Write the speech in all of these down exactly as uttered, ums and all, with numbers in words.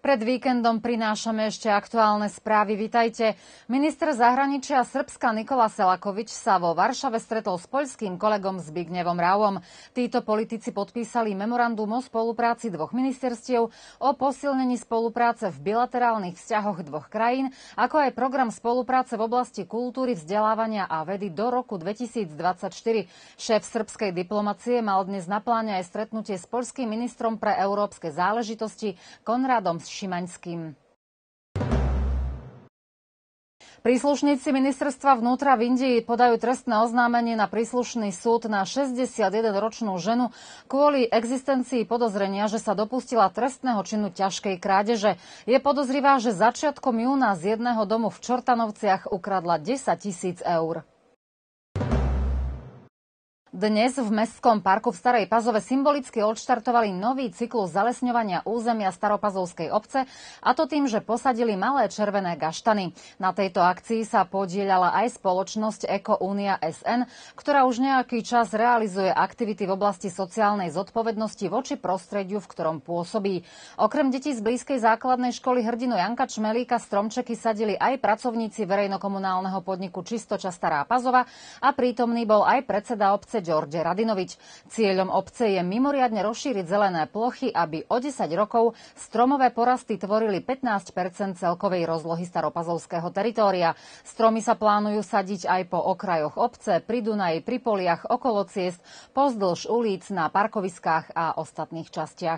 Pred víkendom prinášame ešte aktuálne správy. Vitajte. Minister zahraničia Srbska Nikola Selakovič sa vo Varšave stretol s poľským kolegom Zbignievom Rauom. Títo politici podpísali memorandum o spolupráci dvoch ministerstiev, o posilnení spolupráce v bilaterálnych vzťahoch dvoch krajín, ako aj program spolupráce v oblasti kultúry, vzdelávania a vedy do roku dvetisícdvadsaťštyri. Šéf srbskej diplomacie mal dnes na pláne aj stretnutie s poľským ministrom pre európske záležitosti Konrádom Šimaňským. Príslušníci ministerstva vnútra v Indii podajú trestné oznámenie na príslušný súd na šesťdesiatjedenročnú ženu kvôli existencii podozrenia, že sa dopustila trestného činu ťažkej krádeže. Je podozrivá, že začiatkom júna z jedného domu v Čortanovciach ukradla desaťtisíc eur. Dnes v Mestskom parku v Starej Pazove symbolicky odštartovali nový cyklus zalesňovania územia Staropazovskej obce, a to tým, že posadili malé červené gaštany. Na tejto akcii sa podieľala aj spoločnosť Eko Únia es en, ktorá už nejaký čas realizuje aktivity v oblasti sociálnej zodpovednosti voči prostrediu, v ktorom pôsobí. Okrem detí z blízkej základnej školy hrdinu Janka Čmelíka stromčeky sadili aj pracovníci verejnokomunálneho podniku Čistoča Stará Pazova a prítomný bol aj predseda obce Đorđe Radinović. Cieľom obce je mimoriadne rozšíriť zelené plochy, aby o desať rokov stromové porasty tvorili pätnásť percent celkovej rozlohy staropazovského teritória. Stromy sa plánujú sadiť aj po okrajoch obce, pri Dunaji, pri poliach, okolo ciest, pozdĺž ulic, na parkoviskách a ostatných častiach.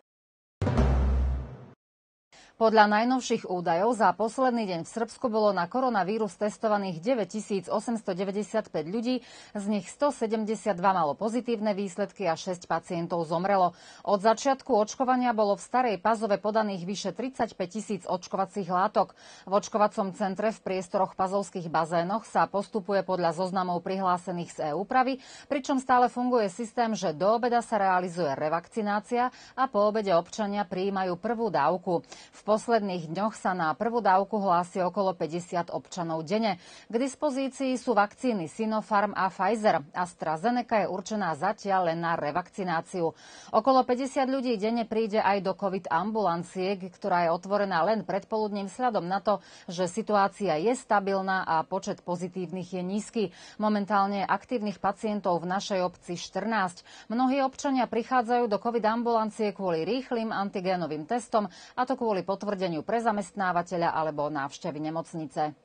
Podľa najnovších údajov za posledný deň v Srbsku bolo na koronavírus testovaných deväťtisícosemstodeväťdesiatpäť ľudí, z nich stosedemdesiatdva malo pozitívne výsledky a šesť pacientov zomrelo. Od začiatku očkovania bolo v Starej Pazove podaných vyše tridsaťpäť tisíc očkovacích látok. V očkovacom centre v priestoroch pazovských bazénoch sa postupuje podľa zoznamov prihlásených z e-úpravy, pričom stále funguje systém, že do obeda sa realizuje revakcinácia a po obede občania prijímajú prvú dávku. V posledných dňoch sa na prvú dávku hlási okolo päťdesiat občanov denne. K dispozícii sú vakcíny Sinopharm a Pfizer. AstraZeneca je určená zatiaľ len na revakcináciu. Okolo päťdesiat ľudí denne príde aj do COVID ambulancie, ktorá je otvorená len predpoludním vzhľadom na to, že situácia je stabilná a počet pozitívnych je nízky. Momentálne je aktívnych pacientov v našej obci štrnásť. Mnohí občania prichádzajú do COVID ambulancie kvôli rýchlym antigénovým testom, a to kvôli potvrdeniu pre zamestnávateľa alebo návštevy nemocnice.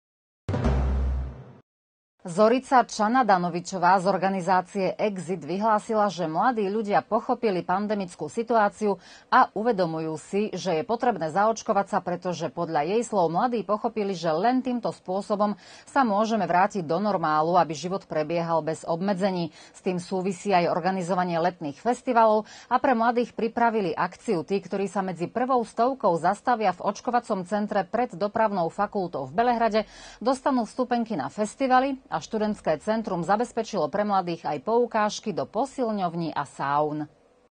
Zorica Čanadanovičová z organizácie Exit vyhlásila, že mladí ľudia pochopili pandemickú situáciu a uvedomujú si, že je potrebné zaočkovať sa, pretože podľa jej slov mladí pochopili, že len týmto spôsobom sa môžeme vrátiť do normálu, aby život prebiehal bez obmedzení. S tým súvisí aj organizovanie letných festivalov a pre mladých pripravili akciu. Tí, ktorí sa medzi prvou stovkou zastavia v očkovacom centre pred dopravnou fakultou v Belehrade, dostanú vstupenky na festivaly, a študentské centrum zabezpečilo pre mladých aj poukážky do posilňovní a saún.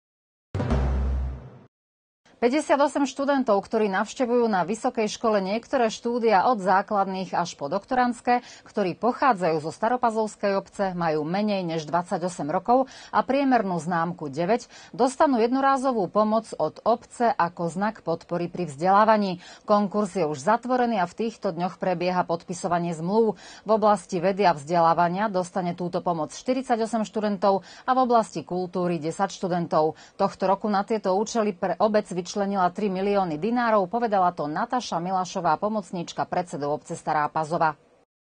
päťdesiatosem študentov, ktorí navštevujú na vysokej škole niektoré štúdia od základných až po doktorandské, ktorí pochádzajú zo Staropazovskej obce, majú menej než dvadsaťosem rokov a priemernú známku deväť, dostanú jednorázovú pomoc od obce ako znak podpory pri vzdelávaní. Konkurs je už zatvorený a v týchto dňoch prebieha podpisovanie zmluv. V oblasti vedy a vzdelávania dostane túto pomoc štyridsaťosem študentov a v oblasti kultúry desať študentov. Tohto roku na tieto účely pre obec vyčlenila tri milióny dinárov, povedala to Nataša Milašová, pomocníčka predsedu obce Stará Pazova.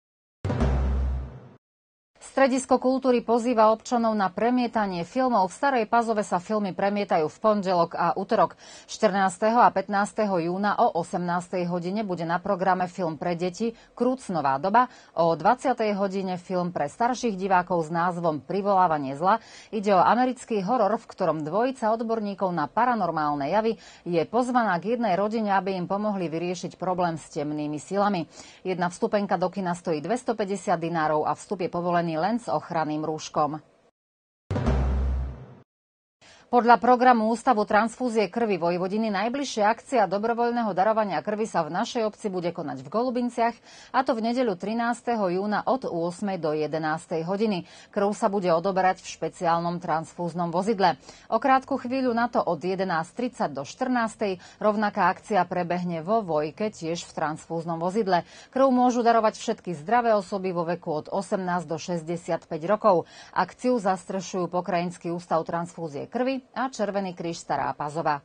Stredisko kultúry pozýva občanov na premietanie filmov. V Starej Pazove sa filmy premietajú v pondelok a utorok. štrnásteho a pätnásteho júna o osemnástej hodine bude na programe film pre deti Krúcnová doba. O dvadsiatej hodine film pre starších divákov s názvom Privolávanie zla. Ide o americký horor, v ktorom dvojica odborníkov na paranormálne javy je pozvaná k jednej rodine, aby im pomohli vyriešiť problém s temnými silami. Jedna vstupenka do kina stojí dvestopäťdesiat dinárov a vstup je povolený len s ochranným rúškom. Podľa programu Ústavu transfúzie krvi Vojvodiny najbližšia akcia dobrovoľného darovania krvi sa v našej obci bude konať v Golubinciach, a to v nedeľu trinásteho júna od ôsmej do jedenástej hodiny. Krv sa bude odoberať v špeciálnom transfúznom vozidle. O krátku chvíľu na to od jedenásť tridsať do štrnástej rovnaká akcia prebehne vo Vojke, tiež v transfúznom vozidle. Krv môžu darovať všetky zdravé osoby vo veku od osemnásť do šesťdesiatpäť rokov. Akciu zastrešujú Pokrajinský ústav transfúzie krvi a Červený kríž Stará Pazova.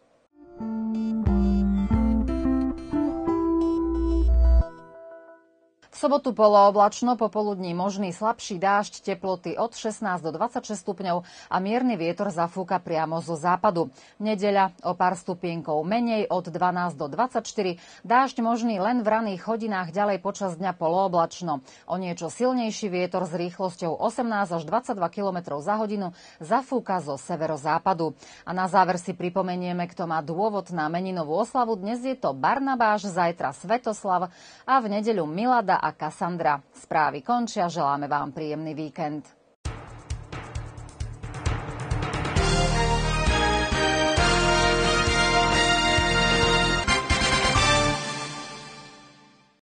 V sobotu polooblačno, popoludní možný slabší dážď, teploty od šestnásť do dvadsaťšesť stupňov a mierny vietor zafúka priamo zo západu. Nedeľa o pár stupienkov menej, od dvanásť do dvadsaťštyri. Dážď možný len v raných hodinách, ďalej počas dňa polooblačno. O niečo silnejší vietor s rýchlosťou osemnásť až dvadsaťdva kilometrov za hodinu zafúka zo severozápadu. A na záver si pripomenieme, kto má dôvod na meninovú oslavu. Dnes je to Barnabáš, zajtra Svetoslav a v nedeľu Milada a Kassandra. Správy končia, želáme vám príjemný víkend.